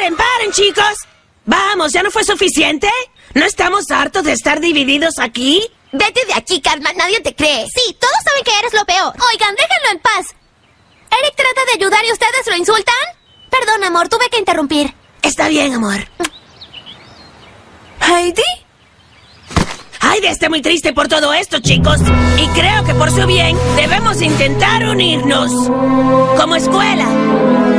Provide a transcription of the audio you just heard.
¡Paren, chicos! Vamos, ¿ya no fue suficiente? ¿No estamos hartos de estar divididos aquí? Vete de aquí, Cartman, nadie te cree. Sí, todos saben que eres lo peor. Oigan, déjenlo en paz. Eric trata de ayudar y ustedes lo insultan. Perdón, amor, tuve que interrumpir. Está bien, amor. ¿Heidi? Heidi está muy triste por todo esto, chicos. Y creo que por su bien debemos intentar unirnos. Como escuela.